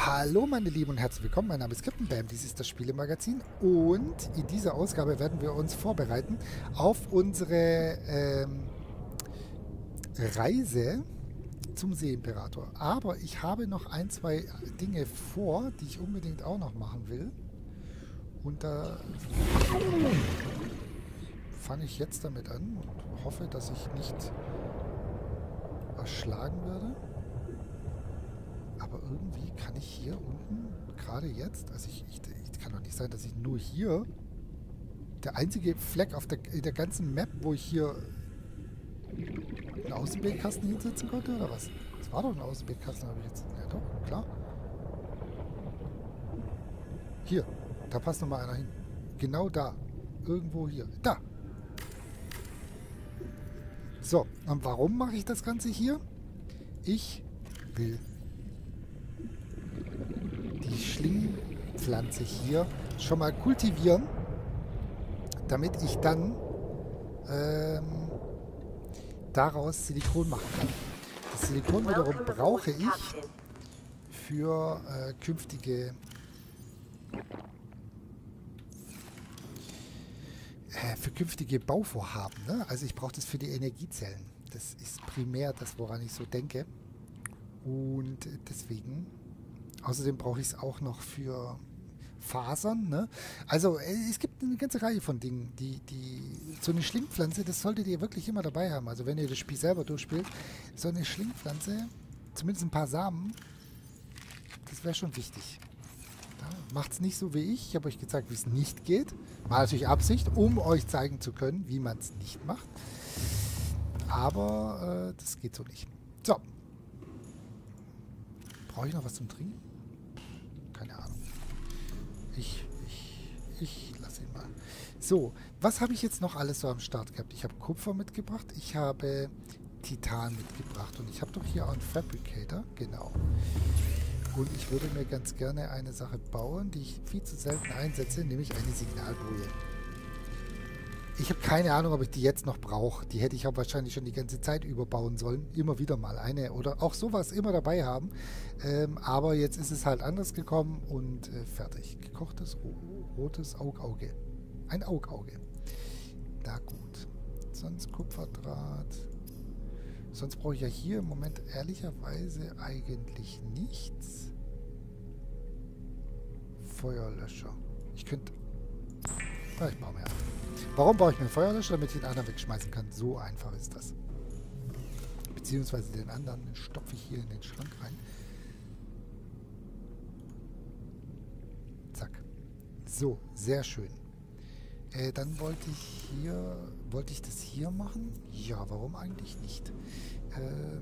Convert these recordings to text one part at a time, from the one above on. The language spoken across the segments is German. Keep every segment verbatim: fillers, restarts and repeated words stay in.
Hallo meine Lieben und herzlich willkommen, mein Name ist Captain Bam, dies ist das Spielemagazin und in dieser Ausgabe werden wir uns vorbereiten auf unsere ähm, Reise zum Seeimperator. Aber ich habe noch ein, zwei Dinge vor, die ich unbedingt auch noch machen will. Und da fange ich jetzt damit an und hoffe, dass ich nicht erschlagen werde. Aber irgendwie kann ich hier unten, gerade jetzt, also ich, ich, ich kann doch nicht sein, dass ich nur hier, der einzige Fleck auf der, in der ganzen Map, wo ich hier einen Außenbildkasten hinsetzen konnte, oder was? Das war doch ein Außenbildkasten, habe ich jetzt. Ja doch, klar. Hier, da passt noch mal einer hin. Genau da. Irgendwo hier. Da! So, und warum mache ich das Ganze hier? Ich will die Schlingpflanze hier schon mal kultivieren, damit ich dann ähm, daraus Silikon machen kann. Das Silikon wiederum brauche ich für äh, künftige äh, für künftige Bauvorhaben. Ne? Also ich brauche das für die Energiezellen. Das ist primär das, woran ich so denke. Und deswegen außerdem brauche ich es auch noch für Fasern. Ne? Also es gibt eine ganze Reihe von Dingen, die, die so eine Schlingpflanze, das solltet ihr wirklich immer dabei haben. Also wenn ihr das Spiel selber durchspielt, so eine Schlingpflanze, zumindest ein paar Samen, das wäre schon wichtig. Ja, macht es nicht so wie ich. Ich habe euch gezeigt, wie es nicht geht. War natürlich Absicht, um euch zeigen zu können, wie man es nicht macht. Aber äh, das geht so nicht. So. Brauche ich noch was zum Trinken? Keine Ahnung. Ich, ich, ich lasse ihn mal. So, was habe ich jetzt noch alles so am Start gehabt? Ich habe Kupfer mitgebracht, ich habe Titan mitgebracht und ich habe doch hier auch einen Fabricator, genau. Und ich würde mir ganz gerne eine Sache bauen, die ich viel zu selten einsetze, nämlich eine Signalboje. Ich habe keine Ahnung, ob ich die jetzt noch brauche. Die hätte ich auch wahrscheinlich schon die ganze Zeit überbauen sollen. Immer wieder mal eine oder auch sowas immer dabei haben. Ähm, aber jetzt ist es halt anders gekommen und äh, fertig. Gekochtes rotes Augauge. Ein Augauge. Na gut. Sonst Kupferdraht. Sonst brauche ich ja hier im Moment ehrlicherweise eigentlich nichts. Feuerlöscher. Ich könnte... Ja, ich baue mir einen. Warum baue ich mir einen Feuerlöscher? Damit ich den anderen wegschmeißen kann. So einfach ist das. Beziehungsweise den anderen stopfe ich hier in den Schrank rein. Zack. So, sehr schön. Äh, dann wollte ich hier... Wollte ich das hier machen? Ja, warum eigentlich nicht? Ähm,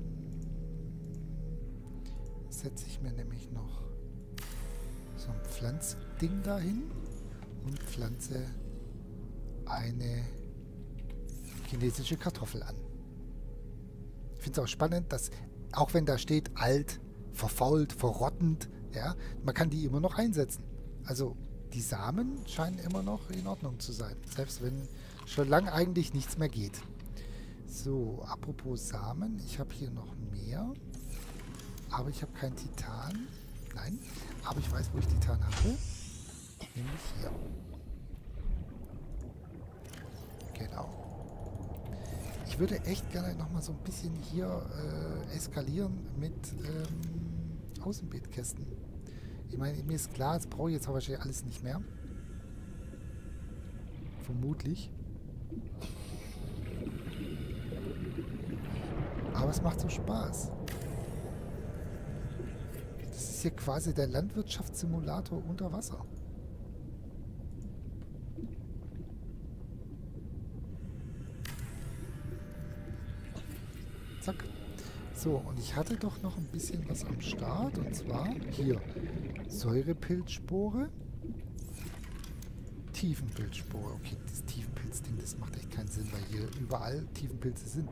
setze ich mir nämlich noch so ein Pflanzding dahin und pflanze eine chinesische Kartoffel an. Ich finde es auch spannend, dass, auch wenn da steht, alt, verfault, verrottend, ja, man kann die immer noch einsetzen. Also die Samen scheinen immer noch in Ordnung zu sein, selbst wenn schon lange eigentlich nichts mehr geht. So, apropos Samen, ich habe hier noch mehr, aber ich habe kein Titan. Nein, aber ich weiß, wo ich Titan habe, nämlich hier. Genau. Ich würde echt gerne nochmal so ein bisschen hier äh, eskalieren mit ähm, Außenbeetkästen. Ich meine, mir ist klar, das brauche ich jetzt aber wahrscheinlich alles nicht mehr. Vermutlich. Aber es macht so Spaß. Das ist hier quasi der Landwirtschaftssimulator unter Wasser. Zack. So, und ich hatte doch noch ein bisschen was am Start. Und zwar hier Säurepilzspore. Tiefenpilzspore. Okay, das Tiefenpilzding, das macht echt keinen Sinn, weil hier überall Tiefenpilze sind.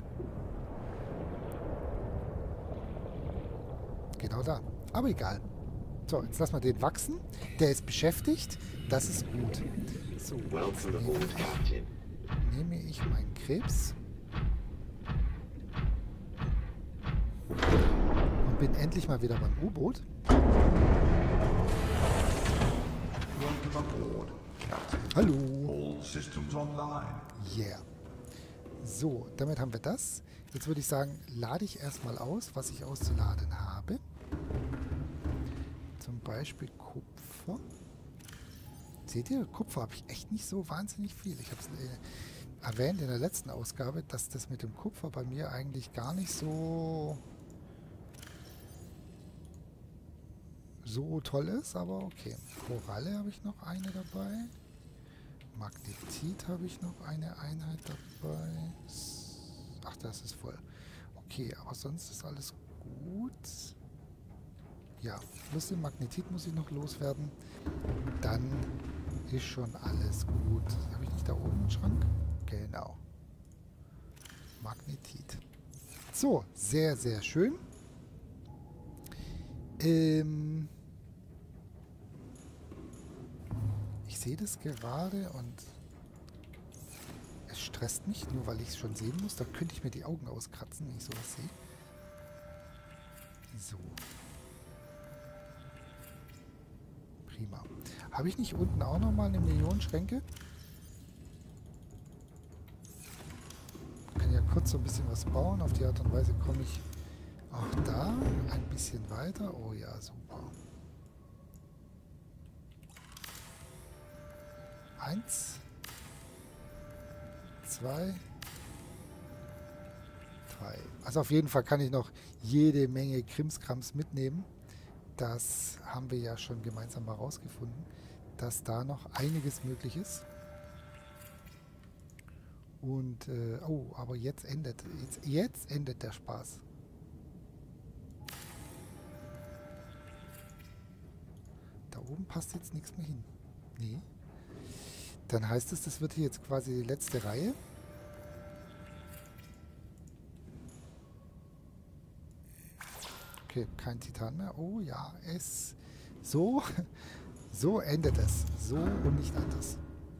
Genau da. Aber egal. So, jetzt lassen wir den wachsen. Der ist beschäftigt. Das ist gut. So, jetzt nehme ich, nehme ich meinen Krebs. bin endlich mal wieder beim U-Boot. Hallo. All systems online. Yeah. So, damit haben wir das. Jetzt würde ich sagen, lade ich erstmal aus, was ich auszuladen habe. Zum Beispiel Kupfer. Seht ihr, Kupfer habe ich echt nicht so wahnsinnig viel. Ich habe es äh, erwähnt in der letzten Ausgabe, dass das mit dem Kupfer bei mir eigentlich gar nicht so so toll ist, aber okay. Koralle habe ich noch eine dabei. Magnetit habe ich noch eine Einheit dabei. Ach, das ist voll. Okay, aber sonst ist alles gut. Ja, plus den Magnetit muss ich noch loswerden. Dann ist schon alles gut. Habe ich nicht da oben einen Schrank? Genau. Magnetit. So, sehr, sehr schön. Ähm... Ich sehe das gerade und es stresst mich, nur weil ich es schon sehen muss. Da könnte ich mir die Augen auskratzen, wenn ich sowas sehe. So. Prima. Habe ich nicht unten auch nochmal eine Million Schränke? Ich kann ja kurz so ein bisschen was bauen. Auf die Art und Weise komme ich auch da ein bisschen weiter. Oh ja, super. Eins, zwei, drei. Also auf jeden Fall kann ich noch jede Menge Krimskrams mitnehmen. Das haben wir ja schon gemeinsam mal rausgefunden, dass da noch einiges möglich ist. Und, äh, oh, aber jetzt endet, jetzt, jetzt endet der Spaß. Da oben passt jetzt nichts mehr hin. Nee. Dann heißt es, das wird hier jetzt quasi die letzte Reihe. Okay, kein Titan mehr. Oh ja, es... So, so endet es. So und nicht anders.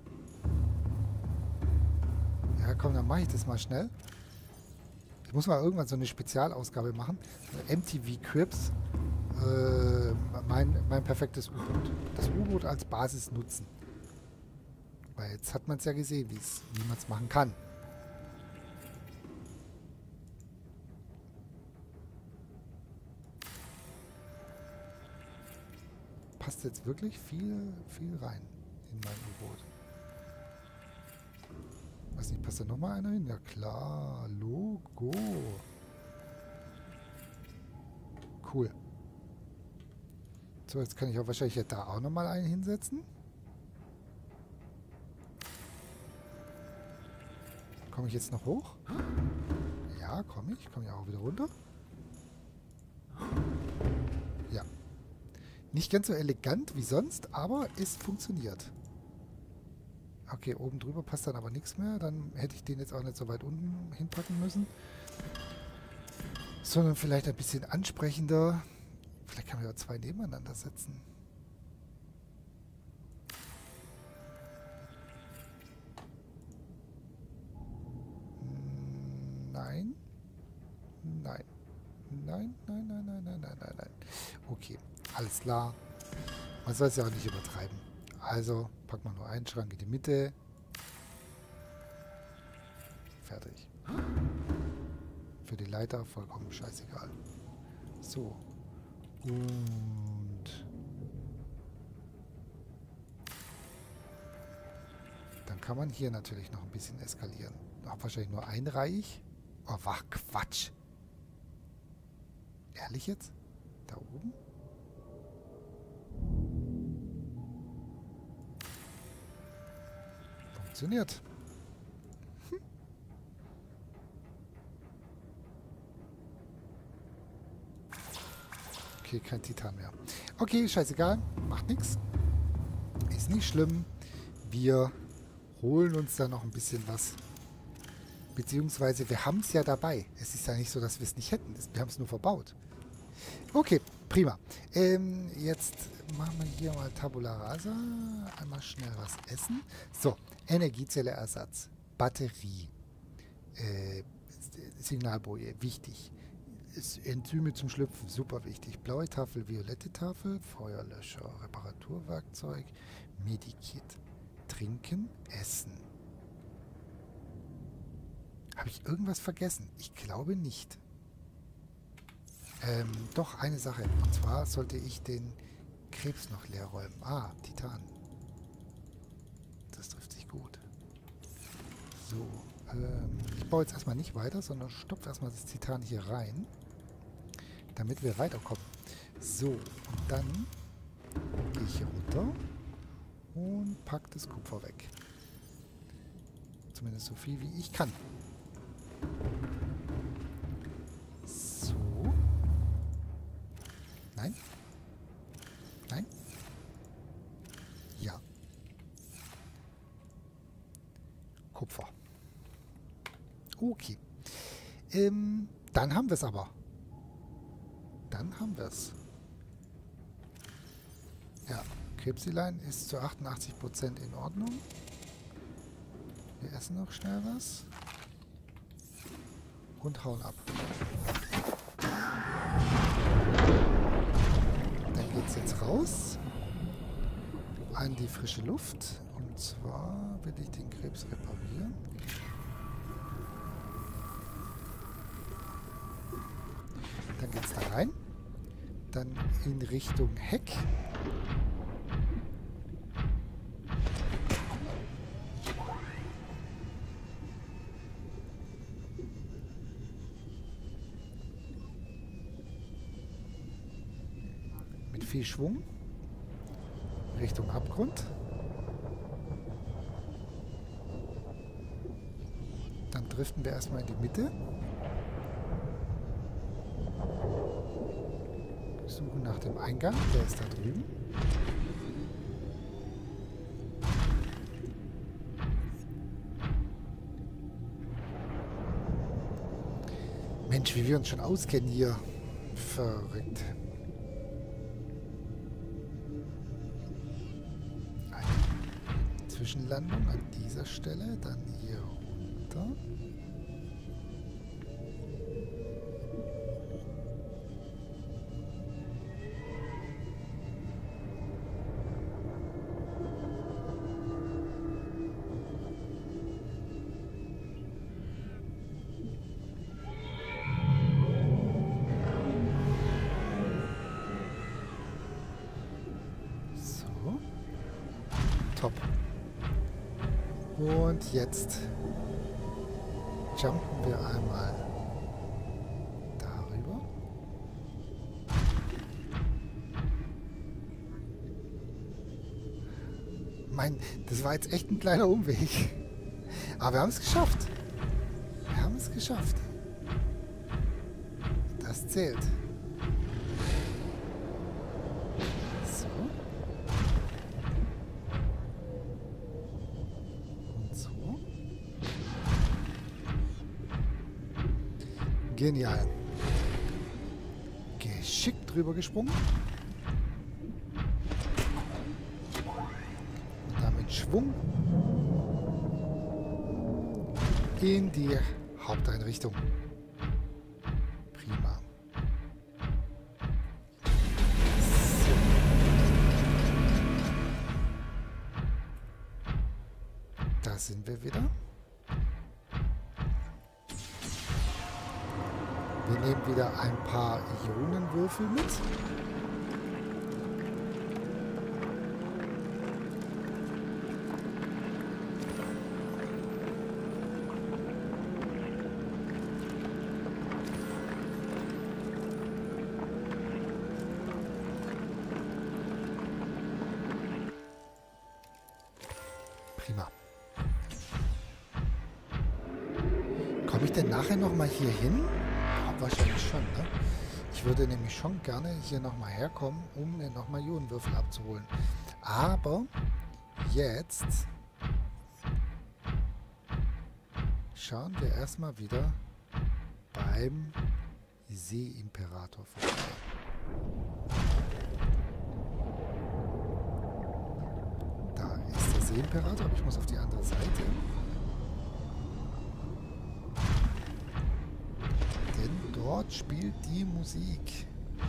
Ja, komm, dann mache ich das mal schnell. Ich muss mal irgendwann so eine Spezialausgabe machen. M T V Cribs. Äh, mein, mein perfektes U-Boot. Das U-Boot als Basis nutzen. Weil jetzt hat man es ja gesehen, wie man es machen kann. Passt jetzt wirklich viel, viel rein in mein U-Boot. Weiß nicht, passt da nochmal einer hin? Ja klar, Logo. Cool. So, jetzt kann ich auch wahrscheinlich ja da auch nochmal einen hinsetzen. Komme ich jetzt noch hoch? Ja, komme ich. Komme ja auch wieder runter. Ja. Nicht ganz so elegant wie sonst, aber es funktioniert. Okay, oben drüber passt dann aber nichts mehr. Dann hätte ich den jetzt auch nicht so weit unten hinpacken müssen. Sondern vielleicht ein bisschen ansprechender. Vielleicht kann man ja zwei nebeneinander setzen. Nein. Nein. Nein, nein, nein, nein, nein, nein, nein, nein. Okay, alles klar. Man soll es ja auch nicht übertreiben. Also packen wir nur einen Schrank in die Mitte. Fertig. Für die Leiter vollkommen scheißegal. So. Und dann kann man hier natürlich noch ein bisschen eskalieren. Hab wahrscheinlich nur einreihig. Oh, war Quatsch. Ehrlich jetzt? Da oben? Funktioniert. Hm. Okay, kein Titan mehr. Okay, scheißegal. Macht nichts. Ist nicht schlimm. Wir holen uns da noch ein bisschen was. Beziehungsweise wir haben es ja dabei. Es ist ja nicht so, dass wir es nicht hätten. Wir haben es nur verbaut. Okay, prima. Ähm, jetzt machen wir hier mal Tabula Rasa. Einmal schnell was essen. So, Energiezelle-Ersatz. Batterie. Äh, Signalboje, wichtig. ist Enzyme zum Schlüpfen, super wichtig. Blaue Tafel, violette Tafel, Feuerlöscher, Reparaturwerkzeug, Medikit, Trinken, Essen. Habe ich irgendwas vergessen? Ich glaube nicht. Ähm, doch, eine Sache. Und zwar sollte ich den Krebs noch leer räumen. Ah, Titan. Das trifft sich gut. So, ähm, ich baue jetzt erstmal nicht weiter, sondern stopfe erstmal das Titan hier rein, damit wir weiterkommen. So, und dann gehe ich hier runter und packe das Kupfer weg. Zumindest so viel, wie ich kann. So. Nein. Nein. Ja. Kupfer. Okay. Ähm, dann haben wir es aber. Dann haben wir es. Ja, Krebsilein ist zu achtundachtzig Prozent in Ordnung. Wir essen noch schnell was. Und hauen ab. Dann geht es jetzt raus. An die frische Luft. Und zwar will ich den Krebs reparieren. Dann geht es da rein. Dann in Richtung Heck. Mit viel Schwung. Richtung Abgrund. Dann driften wir erstmal in die Mitte. Suchen nach dem Eingang, der ist da drüben. Mensch, wie wir uns schon auskennen hier. Verrückt. Eine Zwischenlandung an dieser Stelle, dann hier runter. Top. Und jetzt jumpen wir einmal darüber. Mein, das war jetzt echt ein kleiner Umweg. Aber wir haben es geschafft. Wir haben es geschafft. Das zählt. Genial. Geschickt drüber gesprungen. Und damit Schwung in die Haupteinrichtung. Prima. So. Da sind wir wieder. Wir nehmen wieder ein paar Ionenwürfel mit. Prima. Komme ich denn nachher noch mal hier hin? Wahrscheinlich schon, ne? Ich würde nämlich schon gerne hier nochmal herkommen, um mir nochmal Ionenwürfel abzuholen. Aber jetzt schauen wir erstmal wieder beim Seeimperator vorbei. Da ist der Seeimperator, aber ich muss auf die andere Seite. Dort spielt die Musik.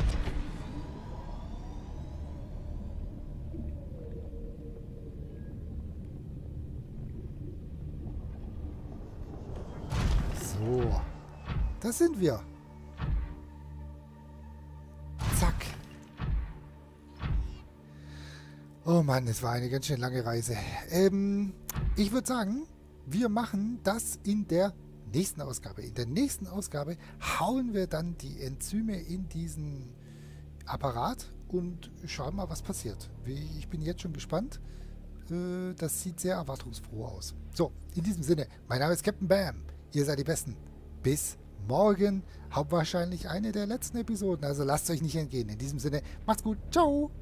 So. Da sind wir. Zack. Oh Mann, es war eine ganz schön lange Reise. Ähm, ich würde sagen, wir machen das in der nächsten Ausgabe. In der nächsten Ausgabe hauen wir dann die Enzyme in diesen Apparat und schauen mal, was passiert. Ich bin jetzt schon gespannt. Das sieht sehr erwartungsfroh aus. So, in diesem Sinne, mein Name ist Captain Bam. Ihr seid die Besten. Bis morgen. Haupt wahrscheinlich eine der letzten Episoden. Also lasst euch nicht entgehen. In diesem Sinne, macht's gut. Ciao.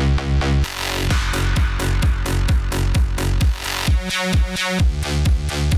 Thank you.